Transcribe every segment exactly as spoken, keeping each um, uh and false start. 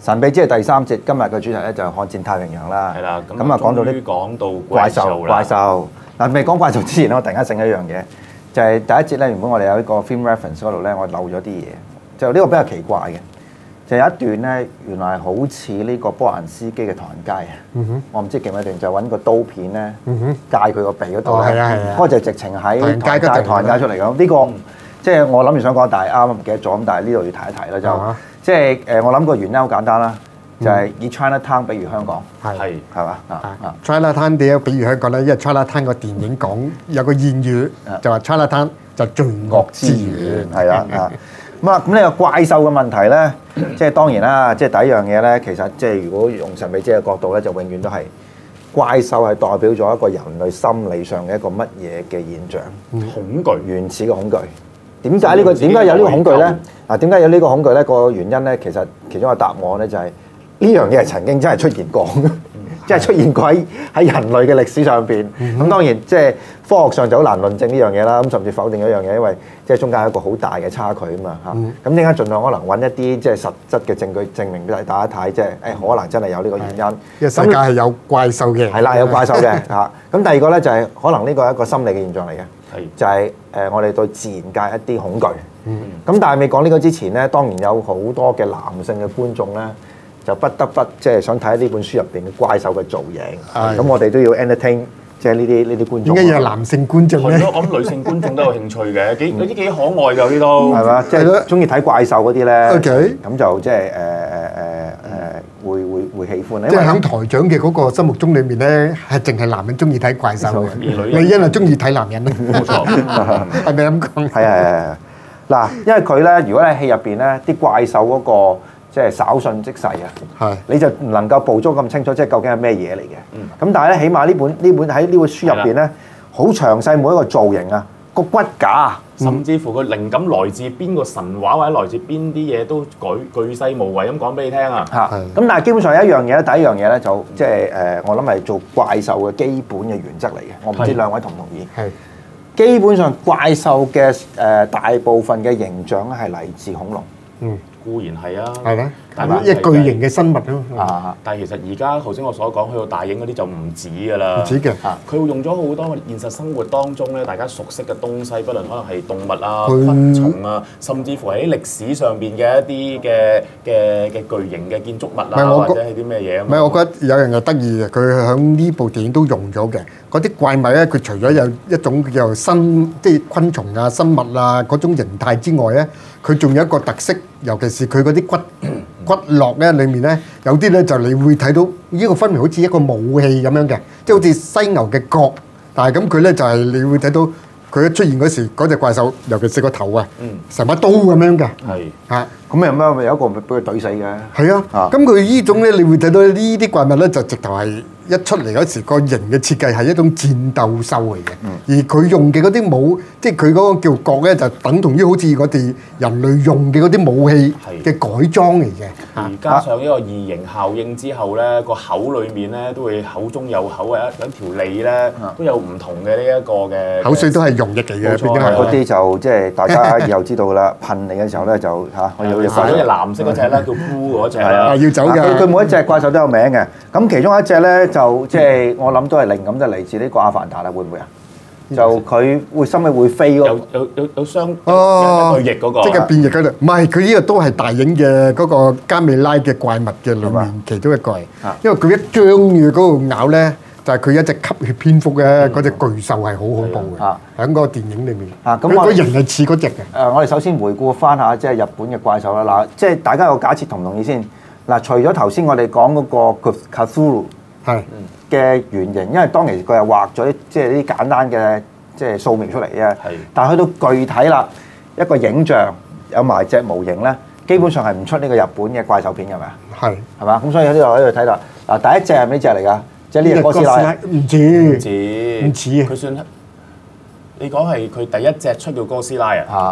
神秘之夜第三節，今日嘅主題咧就係悍戰太平洋啦。 係啦， 咁啊講到啲講到怪獸，怪獸嗱未講怪獸之前咧，我突然間醒起一樣嘢，就係第一節咧，原本我哋有一個 film reference 嗰度咧，我漏咗啲嘢，就呢個比較奇怪嘅，就有一段咧，原來好似呢個波蘭斯基嘅唐人街啊，嗯、哼我唔知記唔記得段，就揾個刀片咧，戒佢個鼻嗰度咧，嗰個就直情喺唐人街唐人街出嚟咁，呢個即係我諗住想講，但係啱啱唔記得咗，咁但係呢度要提一提啦，就、啊、即係誒，我諗個原因好簡單啦。就係以 China Town 比喻香港，係係嘛啊 China Town 點樣比喻香港咧？因為 China Town 個電影講有個諺語，就話 China Town 就罪惡之源， 係啦啊咁啊咁呢個怪獸嘅問題咧，即係當然啦，即係第一樣嘢咧，其實即係如果用神秘之嘅角度咧，就永遠都係怪獸係代表咗一個人類心理上嘅一個乜嘢嘅現象？ 恐懼， 原始嘅恐懼。點解呢個點解有呢個恐懼咧？嗱，點解有呢個恐懼咧？個原因咧，其實其中一個答案咧就係。呢樣嘢係曾經真係出現過，即係出現過喺喺人類嘅歷史上邊。咁、嗯、當然即係科學上就好難論證呢樣嘢啦。咁甚至否定一樣嘢，因為即係中間有一個好大嘅差距啊嘛嚇。咁點解盡量可能揾一啲即係實質嘅證據證明俾大家睇，即係誒可能真係有呢個原因。 呢個世界係有怪獸嘅。係啦，有怪獸嘅嚇。咁第二個咧就係可能呢個係一個心理嘅現象嚟嘅，係就係誒我哋對自然界一啲恐懼。咁、嗯、但係未講呢個之前咧，當然有好多嘅男性嘅觀眾咧。就不得不即係想睇呢本書入邊嘅怪獸嘅造型，咁我哋都要 entertain 即係呢啲呢啲觀眾。 點解有男性觀眾咧？ 係咯，我諗女性觀眾都有興趣嘅，幾有啲幾可愛㗎呢都。 係嘛，即係中意睇怪獸嗰啲咧。 OK。 咁就即係誒誒誒誒會會會喜歡咧。 即係喺台長嘅嗰個心目中裏面咧，係淨係男人中意睇怪獸嘅，女人係中意睇男人咧。冇錯，係咪咁講？ 係係係。嗱，因為佢咧，如果喺戲入邊咧，啲怪獸嗰個。即係稍縱即逝啊！你就唔能夠捕捉咁清楚，即係究竟係咩嘢嚟嘅。咁、嗯、但係咧，起碼呢本呢本喺呢本書入邊咧，好詳細每一個造型啊，個骨架， 甚至乎個靈感來自邊個神話或者來自邊啲嘢都舉巨細無遺咁講俾你聽啊！ 嚇，咁但係基本上有一樣嘢咧，第一樣嘢咧就即係誒，我諗係做怪獸嘅基本嘅原則嚟嘅。我唔知兩位同唔同意？係基本上怪獸嘅誒大部分嘅形象係嚟自恐龍。 嗯。 固然係啊， 係咧，一巨型嘅生物咯。 啊！但係其實而家頭先我所講去到大影嗰啲就唔止㗎啦。 唔止嘅， 佢會用咗好多現實生活當中咧，大家熟悉嘅東西，不論可能係動物啊、昆蟲啊，甚至乎喺歷史上邊嘅一啲嘅嘅嘅巨型嘅建築物啊，或者係啲咩嘢啊？ 唔係，我覺得有樣嘢得意嘅，佢喺呢部電影都用咗嘅。嗰啲怪物咧，佢除咗有一種叫做生，即係昆蟲啊、生物啊嗰種形態之外咧，佢仲有一個特色，尤其是佢嗰啲骨骨骼咧，裡面咧有啲咧就你會睇到呢個分明好似一個武器咁樣嘅，即係好似犀牛嘅角，但係咁佢咧就係你會睇到佢一出現嗰時，嗰隻怪獸，尤其是個頭啊，成把刀咁樣嘅，係嚇，咁有咩有一個俾佢懟死嘅，係啊，咁佢呢種咧，你會睇到呢啲怪物咧，就直頭係。一出嚟嗰時個型嘅設計係一種戰鬥獸嚟嘅，嗯、而佢用嘅嗰啲武，即係佢嗰個叫角咧，就等同於好似我哋人類用嘅嗰啲武器嘅改裝嚟嘅。 而加上呢個異形效應之後咧，個口裡面咧都會口中有口嘅一兩條脷咧，都有唔同嘅呢一個嘅口水都係溶液嚟嘅。 嗰啲就即係大家以後知道啦，噴你嘅時候咧就嚇，我要要嗰隻藍色嗰隻咧叫菇嗰隻啦，要走㗎。 佢佢每一隻怪獸都有名嘅，咁其中一隻咧。就即係我諗都係靈感，就嚟自呢個阿凡達啦，會唔會啊？就佢會心尾會飛嗰個， 有有有有雙有對翼嗰個， 即係變翼嗰度。唔係，佢呢個都係大影嘅嗰個加美拉嘅怪物嘅裏面其中一個嚟。因為佢一張住嗰度咬咧，就係佢一隻吸血蝙蝠嘅嗰隻巨獸係好恐怖嘅。喺嗰個電影裏面，啊咁我型係似嗰隻嘅。 誒，我哋首先回顧翻下即係日本嘅怪獸啦。嗱，即係大家有假設同唔同意先？嗱，除咗頭先我哋講嗰個 Cthulhu。係嘅原型，因為當其時佢係畫咗啲即係啲簡單嘅即係素描出嚟啫。係，但係去到具體啦，一個影像有埋隻模型咧，基本上係唔出呢個日本嘅怪獸片嘅，係咪啊？係，係嘛？咁所以喺呢度喺度睇到嗱，第一隻係咩隻嚟㗎？即係呢隻哥斯拉， 唔似， 唔似， 唔似啊！ 佢算你講係佢第一隻出叫哥斯拉啊？嚇。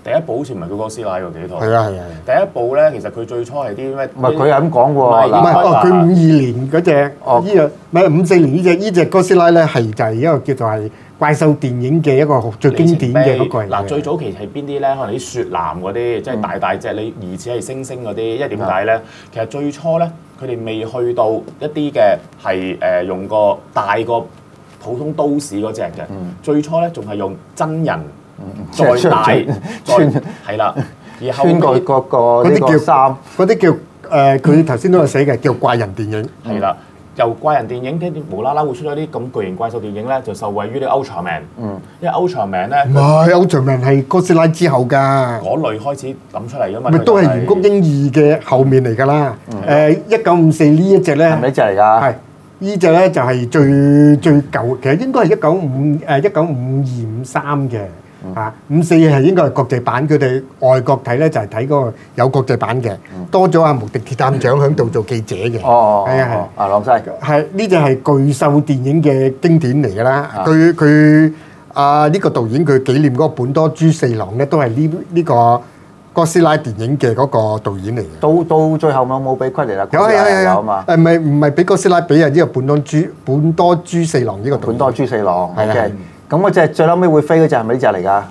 第一部好似唔係叫哥斯拉喎幾套。 係啊係啊。 第一部咧，其實佢最初係啲咩？ 唔係佢係咁講喎。 唔係哦，佢五二年嗰隻哦呢個，唔係五四年呢隻呢隻哥斯拉咧，係就係一個叫做係怪獸電影嘅一個最經典嘅嗰個嚟嘅。 嗱，最早期係邊啲咧？可能啲雪男嗰啲，即係大大隻，你疑似係猩猩嗰啲。因為點解咧？其實最初咧，佢哋未去到一啲嘅係誒用個大個普通都市嗰隻嘅。最初咧仲係用真人再大再係啦。而後穿過個個呢個衫， 嗰啲叫誒，佢頭先都有寫嘅，叫怪人電影。 係啦。由怪人電影跟住無啦啦會出咗啲咁巨型怪獸電影咧，就受惠於啲 Ultraman。嗯，因為 Ultraman 咧， 唔係 Ultraman係哥斯拉之後㗎。 嗰類開始諗出嚟㗎嘛。 咪都係圓谷英二嘅後面嚟㗎啦。誒，一九五四呢一隻咧， 係咪呢隻嚟㗎？ 係呢隻咧就係最最舊，其實應該係一九五誒一九五二五三嘅。嚇，五四係應該係國際版，佢哋外國睇咧就係睇嗰個有國際版嘅，多咗阿無敵鐵探長喺度做記者嘅。 哦， 係啊係。 啊，朗西係呢隻係巨獸電影嘅經典嚟㗎啦。佢佢啊呢個導演佢紀念嗰個本多豬四郎咧，都係呢呢個哥斯拉電影嘅嗰個導演嚟嘅。 到到最後有冇俾佢哋啦？ 有有有有啊嘛。 誒唔係唔係俾哥斯拉俾啊？呢個本多豬本多豬四郎呢個導演。 本多豬四郎。 係啊。 咁嗰隻最嬲尾會飛嗰隻係咪呢隻嚟㗎？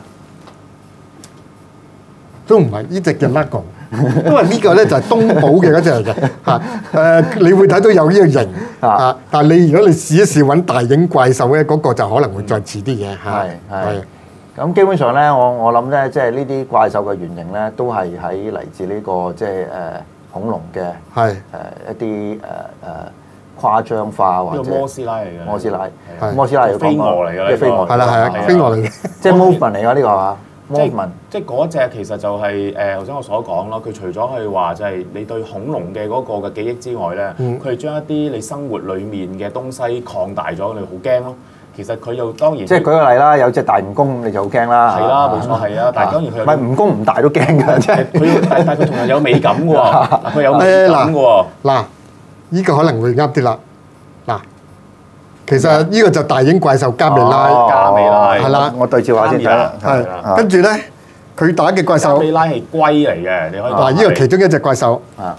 都唔係呢隻叫 Lago，因為呢個咧就係東寶嘅嗰隻嚟嘅嚇。誒，你會睇到有呢個型啊，但係你如果你試一試揾大影怪獸咧，嗰個就可能會再遲啲嘅嚇。 係係。咁基本上咧，我我諗咧，即係呢啲怪獸嘅原型咧，都係喺嚟自呢個即係誒恐龍嘅係誒一啲誒誒誇張化或者摩斯拉嚟嘅。 摩斯拉，摩斯拉要飛蛾嚟嘅呢個。 飛蛾係啦係啊，飛蛾嚟嘅， 即係 movement 嚟㗎呢個係嘛？ 即係即係嗰隻其實就係誒頭先我所講咯，佢除咗係話就係你對恐龍嘅嗰個嘅記憶之外咧，佢係將一啲你生活裡面嘅東西擴大咗，你好驚咯。其實佢又當然即係舉個例啦，有隻大蜈蚣你就好驚啦。 係啦，冇錯係啊，但係當然佢唔係蜈蚣唔大都驚㗎，即係佢但但係佢同樣有美感嘅喎，佢有美感嘅喎。 嗱，呢個可能會啱啲啦。嗱。其實呢個就大影怪獸加美拉， 加美拉係啦， 我對照下先睇。 係，跟住咧，佢打嘅怪獸， 加美拉係龜嚟嘅，你可以嗱，呢個其中一隻怪獸。 啊。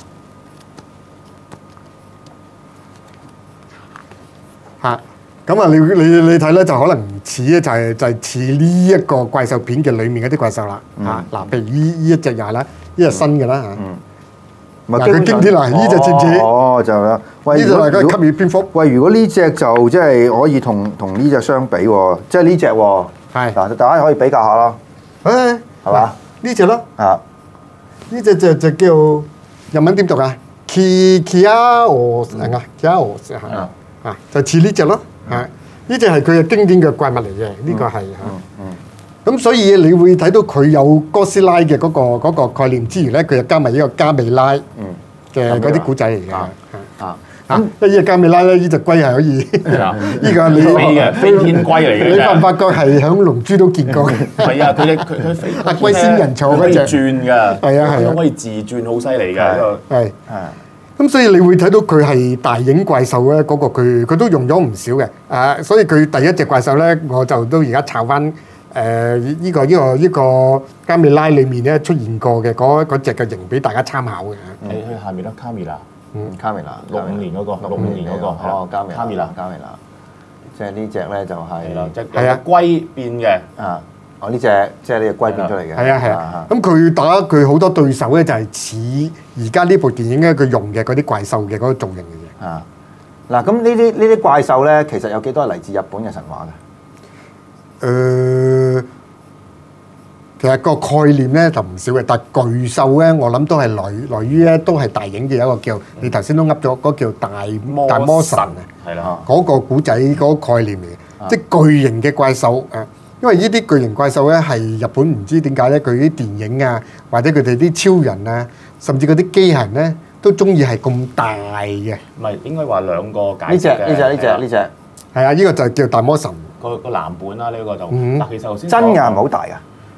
嚇，咁啊，你你你睇咧，就可能似咧，就係就係似呢一個怪獸片嘅裡面嗰啲怪獸啦。嚇，嗱，譬如呢呢一隻又係啦，呢隻新嘅啦嚇。嗱，佢經典啦，呢隻似唔似？ 哦，就啦。喂， 呢隻係嗰吸血蝙蝠。 喂，如果呢隻就即係可以同同呢隻相比喎，即係呢隻喎。 係。 嗱，大家可以比較下咯。 誒， 係嘛？ 呢隻咯。 啊。 呢隻就就叫日文點讀啊？Ki Kiao 係啊，Kiao 係啊，啊就似呢隻咯。係。呢隻係佢嘅經典嘅怪物嚟嘅，呢個係嚇。嗯。咁所以你會睇到佢有哥斯拉嘅嗰個嗰個概念之餘咧，佢又加埋呢個加美拉嘅嗰啲古仔嚟嘅。啊啊！咁呢隻加美拉咧，呢隻龜係可以。呢個你飛嘅飛天龜嚟嘅。 你發唔發覺係響龍珠都見過嘅？ 係啊，佢哋佢佢飛。 阿龜仙人坐嗰隻。 轉㗎。 係啊係啊。 可以自轉，好犀利㗎呢個。 係。係。咁所以你會睇到佢係大影怪獸咧，嗰個佢佢都用咗唔少嘅。啊，所以佢第一隻怪獸咧，我就都而家抄翻。誒呢個呢個呢個加美拉裏面咧出現過嘅嗰嗰隻嘅型俾大家參考嘅。 你去下面啦，卡米拉。 嗯，卡米拉。 六五年嗰個，六五年嗰個。 哦，加美拉。 卡米拉， 加美拉。即係呢隻咧就係。 係啦，即係龜變嘅。 啊，哦呢隻即係呢隻龜變出嚟嘅。 係啊係啊。咁佢打佢好多對手咧，就係似而家呢部電影咧佢用嘅嗰啲怪獸嘅嗰個造型嘅嘢。 啊。嗱，咁呢啲呢啲怪獸咧，其實有幾多係嚟自日本嘅神話嘅？ 誒、呃，其實個概念咧就唔少嘅，但係巨獸咧，我諗都係來來於咧，都係大影嘅一個叫，嗯、你頭先都噏咗嗰叫大魔大魔神啊， 係啦， 嗰個古仔嗰個概念嚟嘅，啊、即係巨型嘅怪獸啊，因為呢啲巨型怪獸咧係日本唔知點解咧，佢啲電影啊，或者佢哋啲超人啊，甚至嗰啲機械人咧，都中意係咁大嘅。 唔係應該話兩個解釋嘅。 呢隻呢隻呢隻呢隻， 係啊，呢個就叫大魔神。 個個藍本啦，呢個就嗱，其實頭先真嘅係咪好大㗎？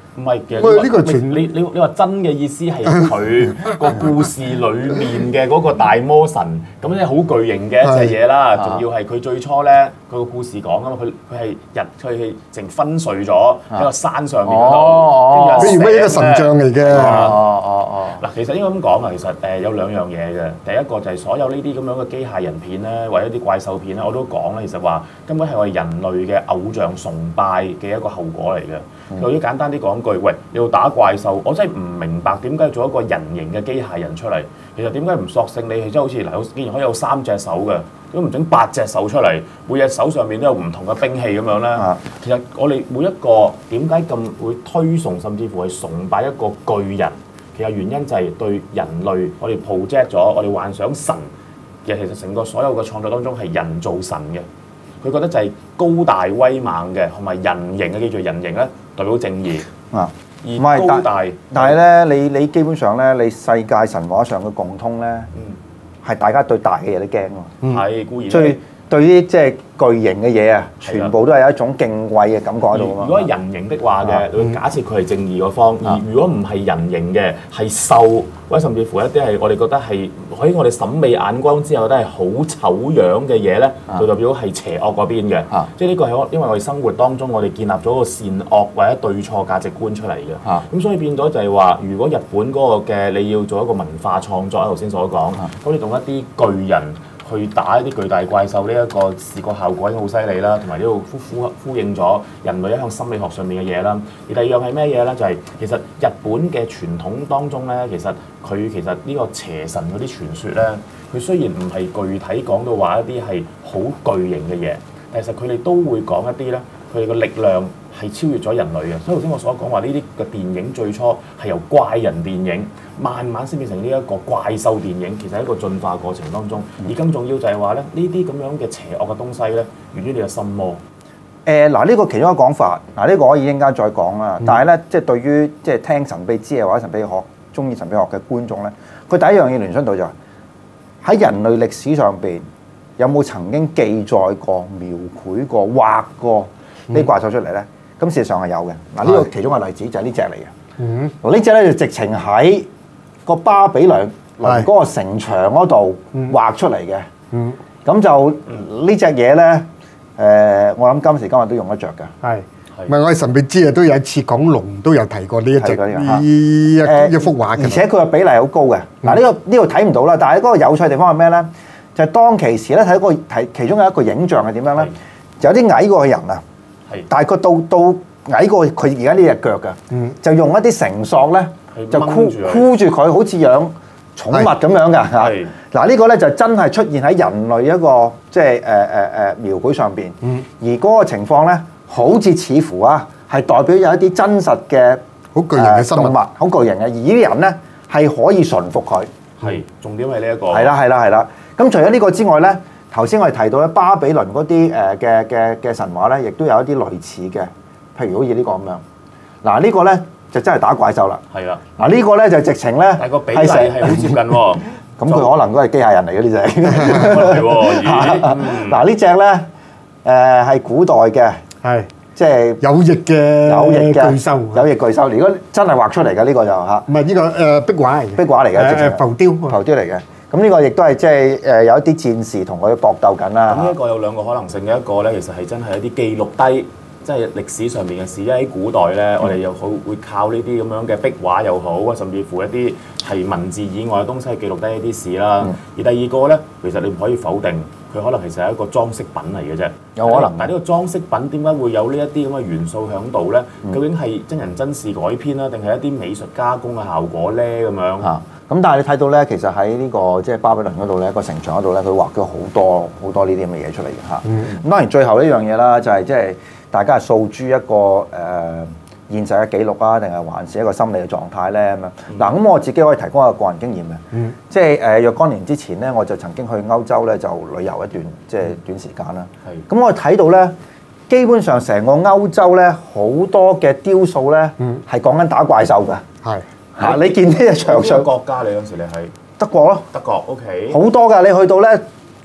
唔係嘅， 喂呢個全你你你話真嘅意思係佢個故事裡面嘅嗰個大魔神，咁即係好巨型嘅一隻嘢啦。仲要係佢最初咧，佢個故事講啊嘛，佢佢係日佢係成昏睡咗喺個山上面嗰度， 譬如咩一個神像嚟嘅。 哦哦哦。 嗱，其實應該咁講啊，其實誒有兩樣嘢嘅。第一個就係所有呢啲咁樣嘅機械人片咧，或者啲怪獸片咧，我都講咧，其實話根本係我哋人類嘅偶像崇拜嘅一個後果嚟嘅。或者簡單啲講句，喂，你要打怪獸，我真係唔明白點解要做一個人形嘅機械人出嚟？其實點解唔索性你係即係好似嗱，既然可以有三隻手嘅，點解唔整八隻手出嚟？每隻手上面都有唔同嘅兵器咁樣咧。啊、其實我哋每一個點解咁會推崇，甚至乎係崇拜一個巨人？其實原因就係對人類，我哋 project 咗，我哋幻想神嘅，其實成個所有嘅創作當中係人造神嘅。佢覺得就係高大威猛嘅，同埋人形嘅，記住人形咧代表正義。啊，而高大， 但係咧，你你基本上咧，你世界神話上嘅共通咧，係、嗯、大家對大嘅嘢都驚喎。 係、嗯、固然。 最對於即係巨型嘅嘢啊，全部都係有一種敬畏嘅感覺喺度啊嘛。 如果係人形的話嘅，你會假設佢係正義嗰方；而如果唔係人形嘅，係獸或者甚至乎一啲係我哋覺得係喺我哋審美眼光之下覺得係好醜樣嘅嘢咧，就代表係邪惡嗰邊嘅。即係呢個係因為我哋生活當中我哋建立咗個善惡或者對錯價值觀出嚟嘅。咁所以變咗就係話，如果日本嗰個嘅你要做一個文化創作，頭先所講，咁你用一啲巨人去打一啲巨大怪獸，呢一個視覺效果已經好犀利啦，同埋呢度呼呼呼應咗人類一項心理學上面嘅嘢啦。而第二樣係咩嘢咧？就係、是、其實日本嘅傳統當中咧，其實佢其實呢個邪神嗰啲傳說咧，佢雖然唔係具體講到話一啲係好巨型嘅嘢，但其實佢哋都會講一啲咧，佢哋嘅力量係超越咗人類嘅。所以頭先我所講話呢啲嘅電影最初係由怪人電影慢慢先變成呢一個怪獸電影，其實係一個進化過程當中。而更重要就係話咧，呢啲咁樣嘅邪惡嘅東西咧，源於你嘅心魔。 誒嗱，呢個其中一個講法，嗱、這、呢個可以一陣間再講啦。但係咧，即係對於即係聽神秘之夜或者神秘學、中意神秘學嘅觀眾咧，佢第一樣嘢聯想到就係、是、喺人類歷史上邊有冇曾經記載過、描繪過、畫過呢怪獸出嚟咧？咁、嗯、事實上係有嘅。嗱，呢個其中嘅例子就係呢隻嚟嘅。嗯，嗱呢隻咧就直情喺個巴比倫嗰個城牆嗰度畫出嚟嘅，嗯，咁就呢隻嘢咧，誒，我諗今時今日都用得着㗎。係， 唔係我哋神秘之夜都有一次講龍都有提過呢一隻呢一一幅畫嘅， 而且佢個比例好高嘅。嗱呢個呢度睇唔到啦，但係嗰個有趣嘅地方係咩咧？就係當其時咧睇嗰個睇其中有一個影像係點樣咧？有啲矮過嘅人啊，大概到到矮過佢而家呢隻腳㗎，就用一啲繩索咧。就箍箍住佢，好似養寵物咁樣㗎嚇。嗱呢個咧就真係出現喺人類一個即係誒誒誒描繪上邊。嗯、而嗰個情況咧，好似似乎啊係代表有一啲真實嘅好巨型嘅生物， 好巨型嘅。而啲人咧係可以馴服佢。 係重點係呢一個。係啦係啦係啦。咁除咗呢個之外咧，頭先我哋提到咧巴比倫嗰啲誒嘅嘅嘅神話咧，亦都有一啲類似嘅，譬如好似呢個咁樣。嗱呢個咧。就真係打怪獸啦，係啦。嗱呢個咧就直情咧， 但係個比例係好接近喎。 咁佢可能都係機械人嚟嘅呢隻。 係喎， 嗱呢隻咧誒係古代嘅， 係即係有翼嘅有翼嘅巨獸， 有翼巨獸。如果真係畫出嚟嘅呢個就嚇， 唔係呢個誒壁畫嚟嘅， 壁畫嚟嘅， 誒浮雕， 浮雕嚟嘅。咁呢個亦都係即係誒有一啲戰士同佢搏鬥緊啦。 咁呢一個有兩個可能性嘅，一個咧其實係真係一啲記錄低。即係歷史上面嘅事，因為喺古代咧，我哋又好會靠呢啲咁樣嘅壁畫又好，甚至乎一啲係文字以外嘅東西記錄低一啲事啦。嗯、而第二個咧，其實你唔可以否定佢可能其實係一個裝飾品嚟嘅啫。 有可能， 但係呢個裝飾品點解會有呢一啲咁嘅元素喺度咧？嗯、究竟係真人真事改編啦，定係一啲美術加工嘅效果咧？咁樣嚇。咁但係你睇到咧，其實喺呢、這個即係巴比倫嗰度咧，個城牆嗰度咧，佢畫咗好多好多呢啲咁嘅嘢出嚟嘅嚇。咁、嗯、當然最後一樣嘢啦，就係即係。大家係訴諸一個誒、呃、現實嘅記錄啊，定係還是一個心理嘅狀態咧咁樣？嗱、嗯，咁我自己可以提供一個個人經驗嘅，嗯、即係誒若干年之前咧，我就曾經去歐洲咧就旅遊一段即係短時間啦。咁、嗯、我睇到咧，基本上成個歐洲咧好多嘅雕塑咧係講緊打怪獸㗎。係嚇，你見呢隻牆上國家你嗰時你係德國咯， 德國 OK 好多㗎，你去到咧。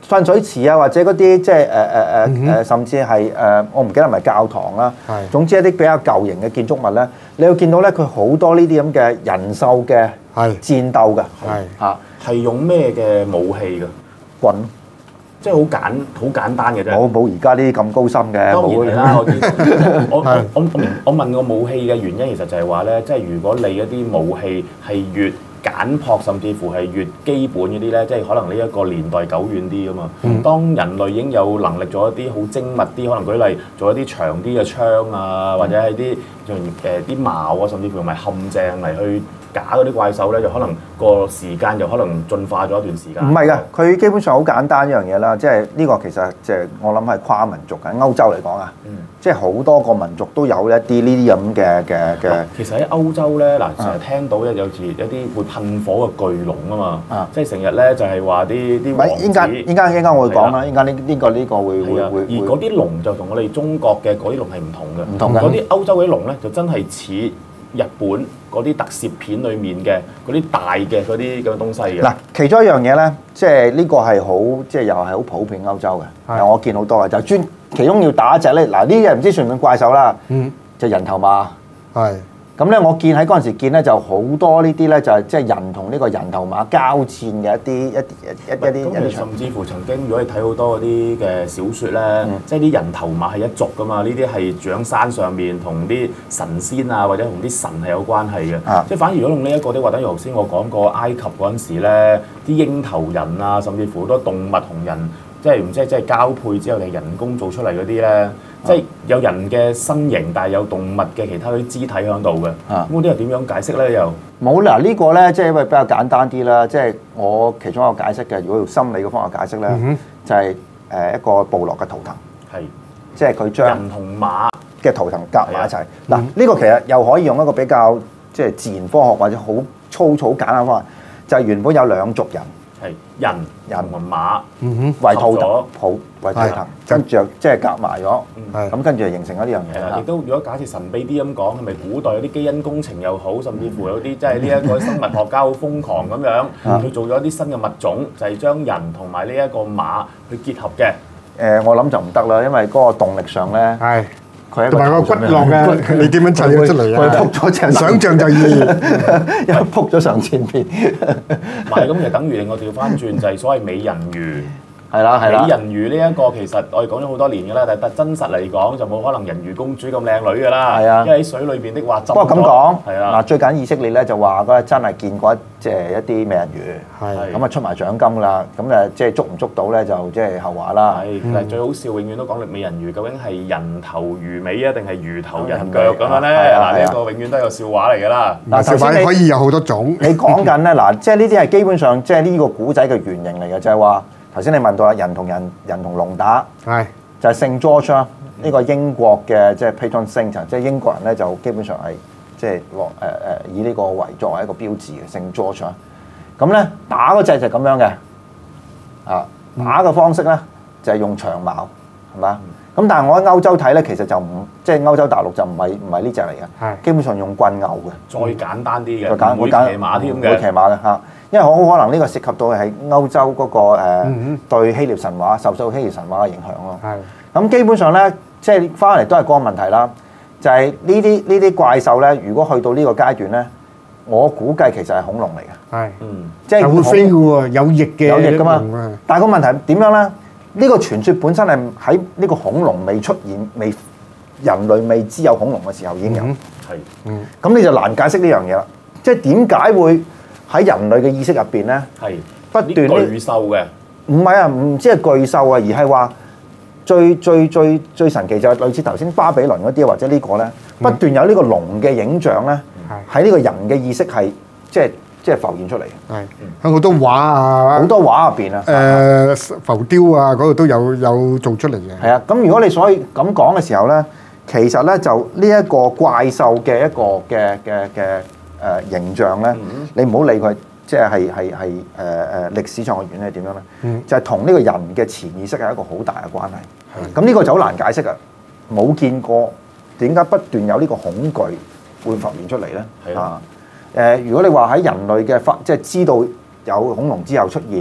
噴水池啊，或者嗰啲即係誒誒誒誒，甚至係誒、呃、我唔記得係咪教堂啦。 係。 總之一啲比較舊型嘅建築物咧，你會見到咧，佢好多呢啲咁嘅人獸嘅係戰鬥㗎。 係嚇， 係用咩嘅武器㗎？ 棍， 即係好簡好簡單嘅啫。 冇冇而家呢啲咁高深嘅。 當然係啦，我知我係我我明我問個武器嘅原因，其實就係話咧，即係如果你一啲武器係越簡樸，甚至乎係越基本嗰啲咧，即係可能呢一個年代久遠啲㗎嘛。嗯、當人類已經有能力做一啲好精密啲，可能舉例做一啲長啲嘅槍啊，或者係啲用誒啲矛啊，甚至乎用埋陷阱嚟去假嗰啲怪獸咧，就可能個時間就可能進化咗一段時間。 唔係㗎，佢基本上好簡單一樣嘢啦，即係呢個其實即係我諗係跨民族嘅。歐洲嚟講啊，嗯、即係好多個民族都有一啲呢啲咁嘅嘅嘅。 其實喺歐洲咧，嗱成日聽到有有時一啲會噴火嘅巨龍啊嘛，啊即係成日咧就係話啲啲王子。 應間應間應間我會講啦，應間呢呢個呢個會會會。 而嗰啲龍就同我哋中國嘅嗰啲龍係唔同嘅， 唔同嘅。 嗰啲歐洲嗰啲龍咧就真係似日本嗰啲特攝片裡面嘅嗰啲大嘅嗰啲咁嘅東西嘅。嗱， 其中一樣嘢咧，即係呢個係好，即係又係好普遍歐洲嘅。係，我見好多嘅，就專其中要打一隻咧。嗱，呢隻唔知算唔算怪獸啦？嗯，就人頭馬。係。咁咧，我見喺嗰陣時見咧，就好多呢啲咧，就係即係人同呢個人頭馬交戰嘅一啲一啲一一啲一啲。 甚至乎曾經，如果你睇好多嗰啲嘅小説咧，嗯、即係啲人頭馬係一族噶嘛，呢啲係住喺山上面，同啲神仙啊，或者同啲神係有關係嘅。啊、即係反而如果用呢、這、一個啲話，等於頭先我講過埃及嗰陣時咧，啲鷹頭人啊，甚至乎好多動物同人，即係唔知即係交配之後定係人工做出嚟嗰啲咧。即係有人嘅身形，但係有動物嘅其他嗰啲肢體喺度嘅。咁嗰啲又點樣解釋咧？又冇啦，呢個咧即係因為比較簡單啲啦。即係我其中一個解釋嘅，如果用心理嘅方法解釋咧，嗯、哼就係誒一個部落嘅圖騰。係是，即係佢將人同馬嘅圖騰夾埋一齊。嗱，呢個其實又可以用一個比較即係自然科學或者好粗糙簡單嘅方法，就係、是、原本有兩族人。係人人同馬， 嗯哼，為圖騰，抱為圖騰，跟住就即係夾埋咗，咁跟住就形成咗呢樣嘢啦。 亦都如果假設神秘啲咁講，係咪古代有啲基因工程又好，甚至乎有啲即係呢一個生物學家好瘋狂咁樣，佢做咗啲新嘅物種，就係將人同埋呢一個馬去結合嘅。 誒，我諗就唔得啦，因為嗰個動力上咧，係。 同埋個骨骼嘅，你點樣砌咗出嚟啊？ 佢撲咗隻， 想像就易， 因為撲咗上前邊。 唔係咁，就等於我調翻轉，就係所謂美人魚。 係啦，係啦。 美人魚呢一個其實我哋講咗好多年㗎啦，但係真實嚟講就冇可能人魚公主咁靚女㗎啦。係啊，因為喺水裏邊的話浸咗。 不過咁講， 係啊。 嗱，最近以色列咧就話嗰日真係見過即係一啲美人魚。係。咁啊出埋獎金㗎啦，咁誒即係捉唔捉到咧就即係後話啦。 係。但係最好笑，永遠都講力美人魚究竟係人頭魚尾啊，定係魚頭人腳咁樣咧？嗱，呢一個永遠都係個笑話嚟㗎啦。 嗱，笑話可以有好多種。 你講緊咧嗱，即係呢啲係基本上即係呢個古仔嘅原型嚟嘅，就係話。頭先你問到啦，人同人、人同龍打，係是就係聖 George 啦，呢個英國嘅即係 patron saint，即係英國人咧就基本上係即係落誒誒以呢個為作為一個標誌嘅聖 George 啦。咁咧打嗰隻就咁樣嘅，啊打嘅方式咧就係用長矛，係嘛？咁、嗯、但係我喺歐洲睇咧，其實就唔即係歐洲大陸就唔係唔係呢隻嚟嘅，係是基本上用棍牛嘅， 再簡單啲嘅， 唔會騎馬添嘅，唔會騎馬嘅嚇。因為好可能呢個涉及到係歐洲嗰、那個誒、呃嗯、對希臘神話受到希臘神話嘅影響咯。係咁的基本上咧，即係翻嚟都係嗰個問題啦。就係呢啲呢啲怪獸咧，如果去到呢個階段咧，我估計其實係恐龍嚟嘅。係，嗯，即係會飛嘅喎，有翼嘅，有翼㗎嘛。但係個問題點樣咧？呢、這個傳說本身係喺呢個恐龍未出現、未人類未知有恐龍嘅時候已經有。係、嗯，嗯，咁你就難解釋呢樣嘢啦。即係點解會？喺人類嘅意識入邊咧，係不斷巨獸嘅， 唔係啊，唔知係巨獸啊，而係話最最最最神奇就係類似頭先巴比倫嗰啲或者呢個咧，不斷有呢個龍嘅影像咧，喺呢個人嘅意識係即係即係浮現出嚟。係喺好多畫啊，好多畫入邊啊，誒浮雕啊嗰度都有有做出嚟嘅。係啊，咁如果你所以咁講嘅時候咧，其實咧就呢一個怪獸嘅一個嘅嘅嘅。誒、呃、形象咧，嗯、你唔好理佢，即係係係係誒誒歷史上嘅原因係點樣咧？嗯、就係同呢個人嘅潛意識係一個好大嘅關係。咁呢、嗯、個就好難解釋啊！冇見過點解不斷有呢個恐懼會浮現出嚟咧？係啊誒、呃，如果你話喺人類嘅發，即係知道有恐龍之後出現，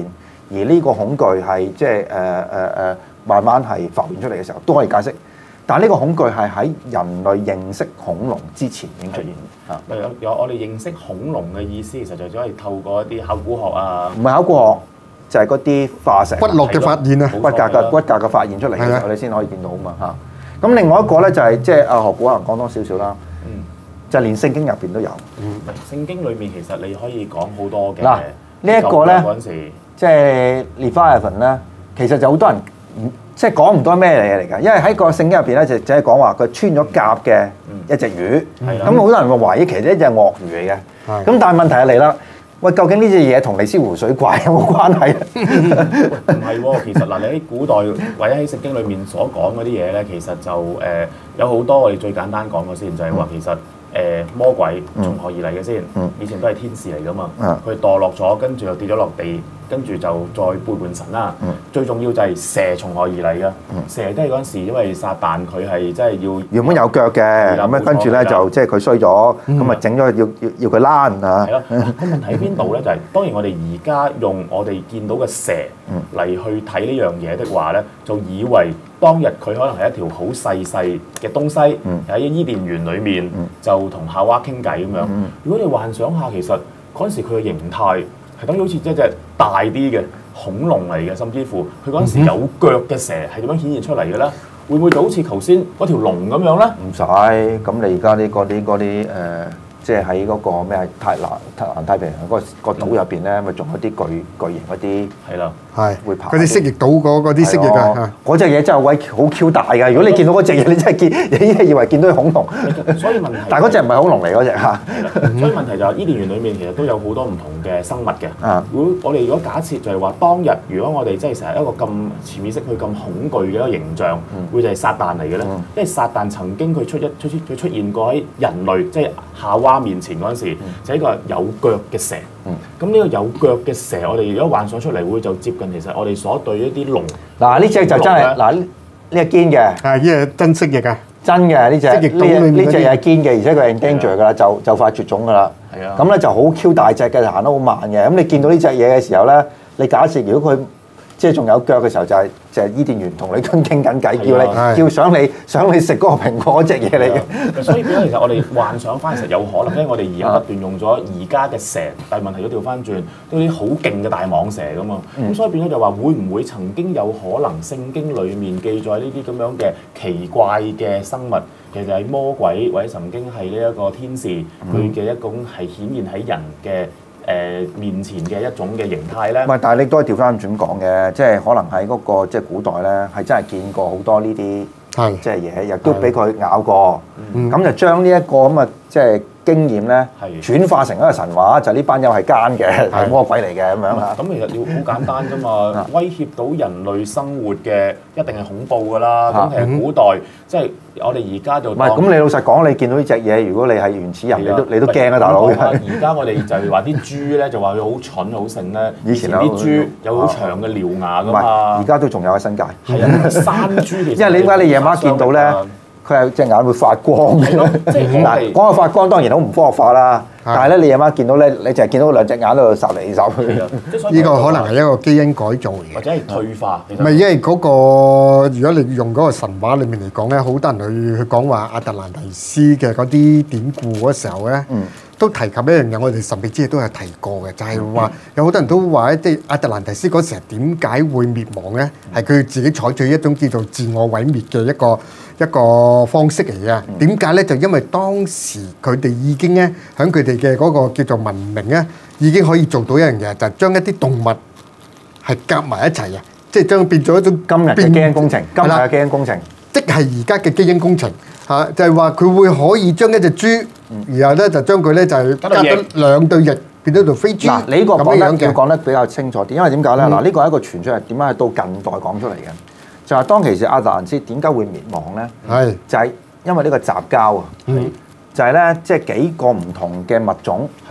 而呢個恐懼係即係誒誒誒慢慢係浮現出嚟嘅時候，都可以解釋。但係呢個恐懼係喺人類認識恐龍之前已經出現嚇。 有有我哋認識恐龍嘅意思，其實就只可以透過一啲考古學啊， 唔係考古學，就係嗰啲化石骨骼嘅發現啊， 骨骼嘅骨骼嘅發現出嚟嘅時候，你先可以見到啊嘛嚇。咁另外一個咧就係即係阿何古可能講多少少啦， 嗯， 就連聖經入邊都有。 嗯，聖經裏面其實你可以講好多嘅。 嗱，呢一個咧嗰陣時， 即係 Leviathan 咧，其實就好多人唔即係講唔到咩嘢嚟㗎，因為喺個聖經入邊咧就就係講話佢穿咗甲嘅一隻魚，咁好多人會懷疑其實呢隻係鱷魚嚟嘅，咁但係問題係嚟啦，喂，究竟呢隻嘢同尼斯湖水怪有冇關係？ 唔係喎，其實嗱，你喺古代或者喺聖經裏面所講嗰啲嘢咧，其實就誒、呃、有好多我哋最簡單講咗先，就係、是、話其實誒、呃、魔鬼從何而嚟嘅先？ 嗯、 以前都係天使嚟㗎嘛，佢、 嗯、 墮落咗，跟住又跌咗落地。跟住就再背叛神啦。嗯、最重要就係蛇從何而嚟嘅？嗯、蛇都係嗰陣時，因為撒旦佢係真係要原本有腳嘅，咁咧跟住咧就即係佢衰咗，咁啊整咗要要要佢躝啊。 係咯，個問題喺邊度咧？就係、是、當然我哋而家用我哋見到嘅蛇嚟去睇呢樣嘢的話咧，就以為當日佢可能係一條好細細嘅東西，喺、嗯、伊甸園裏面、嗯、就同夏娃傾偈咁樣。嗯、如果你幻想下，其實嗰陣時佢嘅形態。係等於好似一隻大啲嘅恐龍嚟嘅，甚至乎佢嗰陣時有腳嘅蛇係點樣顯現出嚟嘅咧？會唔會就好似頭先嗰條龍咁樣咧？ 唔使，咁你而家啲嗰啲嗰啲誒，即係喺嗰個咩太南太南太平洋嗰個個島入邊咧，咪仲有啲巨巨型嗰啲係啦，係會爬嗰啲蜥蜴島嗰嗰啲蜥蜴啊！嗰隻嘢真係鬼好 Q 大㗎！如果你見到嗰隻嘢，你真係見你真係以為見到恐龍。所以問題，但係嗰隻唔係恐龍嚟嗰隻嚇。 所以問題就係伊甸園裡面其實都有好多唔同嘅生物嘅。啊！如果我哋如果假設就係話當日，如果我哋真係成日一個咁潛意識去咁恐懼嘅一個形象，會就係撒旦嚟嘅咧？因為撒旦曾經佢出一出佢出現過喺人類即係夏娃面前嗰陣時，就係一個有腳嘅蛇。咁呢個有腳嘅蛇，我哋如果幻想出嚟，會就接近其實我哋所對一啲龍。嗱呢隻就真係嗱呢呢係堅嘅， 係呢係真蜥蜴啊！ 真嘅呢隻呢呢隻係堅嘅，而且佢係 endanger 㗎啦，就就快絕種㗎啦。係啊，咁咧就好 Q 大隻嘅，行得好慢嘅。咁你見到呢隻嘢嘅時候咧，你假設如果佢即係仲有腳嘅時候，就係就係伊甸園同你傾傾緊偈，叫你叫想你想你食嗰個蘋果嗰隻嘢嚟嘅。 所以變咗其實我哋幻想翻，其實有可能，因為我哋而家不斷用咗而家嘅蛇，但係問題都調翻轉，都啲好勁嘅大蟒蛇噶嘛。咁、嗯、所以變咗就話，會唔會曾經有可能聖經裡面記載呢啲咁樣嘅奇怪嘅生物，其實係魔鬼或者曾經係呢一個天使佢嘅、嗯、一種係顯現喺人嘅。誒、呃、面前嘅一種嘅形態咧， 唔係，但係你都係調翻轉講嘅，即係可能喺嗰、那個即係古代咧，係真係見過好多呢啲係即係嘢，亦都俾佢咬過，咁、嗯、就將呢一個咁嘅即係經驗咧，轉化成一個神話，就呢、是、班友係奸嘅，係魔鬼嚟嘅咁樣嚇。 咁其實要好簡單啫嘛，威脅到人類生活嘅一定係恐怖㗎啦。咁其實古代即係我哋而家就唔係咁。你老實講，你見到呢隻嘢，如果你係原始人，你都你都驚啊，大佬！ 而家我哋就係話啲豬咧，就話佢好蠢好性咧。以前啲豬有好長嘅獠牙㗎嘛。 而家都仲有喺新界。 係啊，山豬其實因為點解你夜晚見到咧？佢係隻眼會發光嘅，嗱講個發光當然好唔科學化啦。但係咧，你夜晚見到咧，你就係見到兩隻眼喺度睄嚟睄去。 呢個可能係一個基因改造嘅， 或者係退化。 唔係因為嗰個，如果你用嗰個神話裡面嚟講咧，好多人去去講話亞特蘭提斯嘅嗰啲典故嗰時候咧，都提及一樣嘢，我哋神秘之夜都係提過嘅，就係話有好多人都話咧，即係亞特蘭提斯嗰時點解會滅亡咧？係佢自己採取一種叫做自我毀滅嘅一個一個方式嚟嘅。點解咧？就因為當時佢哋已經咧喺佢哋嘅嗰個叫做文明咧，已經可以做到一樣嘢，就係將一啲動物係夾埋一齊嘅，即係將變咗一種今日嘅基因工程，今日嘅基因工程， 即係而家嘅基因工程嚇，就係話佢會可以將一隻豬，然後咧就將佢咧就係加咗兩對翼，變咗條飛豬。 嗱，你呢個講得要講得比較清楚啲，因為點解咧？嗱，呢個係一個傳出嚟，點解係到近代講出嚟嘅？就係當其時亞特蘭斯點解會滅亡咧？係就係因為呢個雜交啊，就係咧即係幾個唔同嘅物種係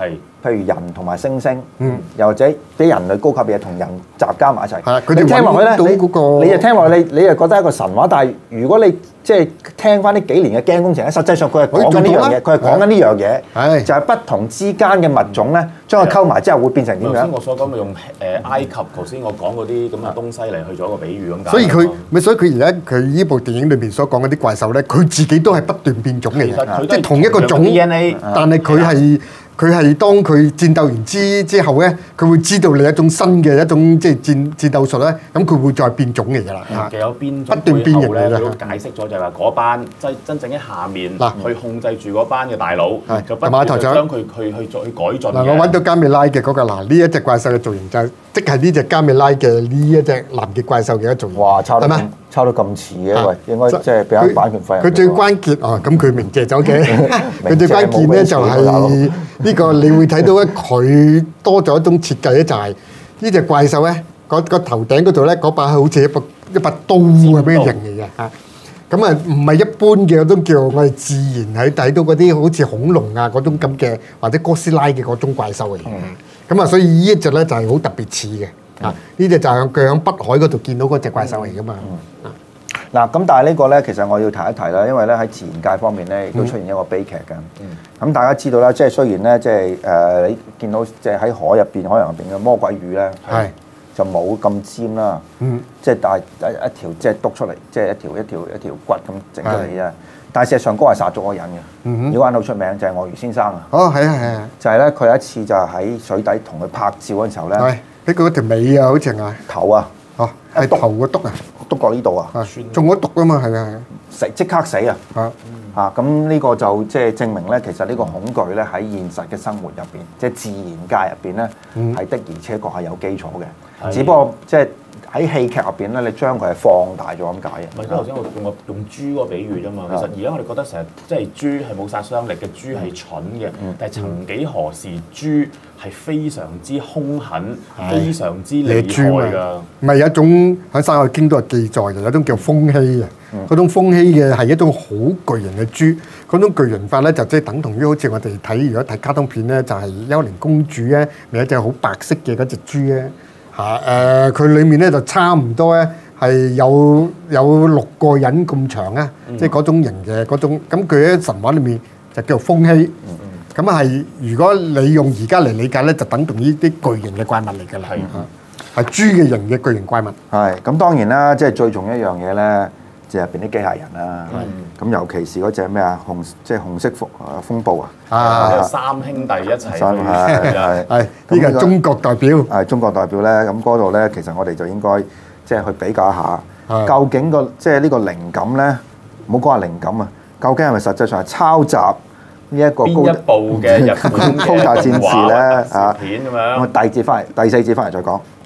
譬如人同埋猩猩， 嗯又或者啲人類高級嘢同人雜交埋一齊。 係啊佢哋你聽落去揾到咧， 嗰個你你就聽落去，你你就覺得係一個神話。但係如果你即係聽翻呢幾年嘅基因工程咧，實際上佢係講緊呢樣嘢，佢係講緊呢樣嘢， 係就係不同之間嘅物種咧，將佢溝埋之後會變成點樣頭先？我所講嘅用誒埃及頭先我講嗰啲咁嘅東西嚟去做一個比喻咁解。 所以佢咪所以佢而家佢呢部電影裏邊所講嗰啲怪獸咧，佢自己都係不斷變種嚟其實佢嘅， 都係即係同一個種 D N A， 但係佢係佢係當佢戰鬥完之之後咧，佢會知道你一種新嘅一種即係戰戰鬥術咧，咁佢會再變種嚟㗎啦嚇。 其實有邊種不斷變形背後咧， 嚟㗎佢都解釋咗就係話嗰班真真正喺下面嗱去控制住嗰班嘅大佬， 係就不同埋台長斷將佢去去再去改進嗱，我揾到加美拉嘅嗰個嗱，呢一隻怪獸嘅造型就係即係呢隻加美拉嘅呢一隻南極怪獸嘅一造型。 哇！抄到咁係咪抄到咁似嘅， 啊喂，應該即係俾翻版權費人哋喎。 佢最關鍵哦，咁佢明謝咗嘅。佢最關鍵咧就明謝冇係呢個，你會睇到咧，佢多咗一種設計咧，就係呢隻怪獸咧，個個頭頂嗰度咧，嗰把好似一把一把刀咁樣型嚟嘅嚇。咁啊，唔係一般嘅嗰種叫我哋自然喺睇到嗰啲好似恐龍啊嗰種咁嘅，或者哥斯拉嘅嗰種怪獸嚟嘅。咁啊，所以呢一隻咧就係好特別似嘅。啊，呢隻就係佢喺北海嗰度見到嗰隻怪獸嚟噶嘛。 嗱，咁但係呢個咧，其實我要提一提啦，因為咧喺自然界方面咧，亦都出現一個悲劇嘅。咁大家知道啦，即係雖然咧，即係誒你見到即係喺海入邊、海洋入邊嘅魔鬼魚咧， 係就冇咁尖啦。 嗯， 即係但係一一條即係篤出嚟，即係一條一條一條骨咁整出嚟啫。但係事實上嗰個係殺咗個人嘅。呢個人好出名，就係鱷魚先生啊。 哦，係啊，係啊， 就係咧，佢有一次就喺水底同佢拍照嗰陣時候咧， 係俾佢嗰條尾啊，好似係頭啊， 哦，係頭個篤啊， 篤過呢度啊， 啊，中咗毒啊嘛，係啊，係啊。 死即刻死啊！ 啊， 啊，咁呢個就即係證明咧，其實呢個恐懼咧喺現實嘅生活入邊，即係自然界入邊咧，係的而且確係有基礎嘅。只不過即係喺戲劇入邊咧，你將佢係放大咗咁解嘅。 唔係，因為頭先我用個用豬嗰個比喻啫嘛。其實而家我哋覺得成日即係豬係冇殺傷力嘅，豬係蠢嘅。但係曾幾何時，豬係非常之兇狠、非常之厲害㗎。 唔係有一種喺《山海經》都係記載嘅，有一種叫風欺啊。嗰種風欺嘅係一種好巨型嘅豬，嗰種巨型法咧就即係等同於好似我哋睇如果睇卡通片咧，就係幽靈公主咧，咪有一隻好白色嘅嗰隻豬咧嚇誒，佢裡面咧就差唔多咧係有有六個人咁長啊，即係嗰種型嘅嗰種，咁佢喺神話裏面就叫做風欺。咁係如果你用而家嚟理解咧，就等同於啲巨型嘅怪物嚟㗎啦，係豬嘅型嘅巨型怪物。 係咁當然啦，即係最重要一樣嘢咧。入邊啲機械人啦，咁尤其是嗰隻咩啊紅，即係紅色風風暴啊！ 啊，三兄弟一齊去係係呢個係中國代表， 係中國代表咧。咁嗰度咧，其實我哋就應該即係去比較下，究竟個即係呢個靈感咧，唔好講話靈感啊，究竟係咪實際上係抄襲呢一個邊一部嘅日本高達戰士咧？ 啊片咁樣。 我第二節翻嚟，第四節翻嚟再講。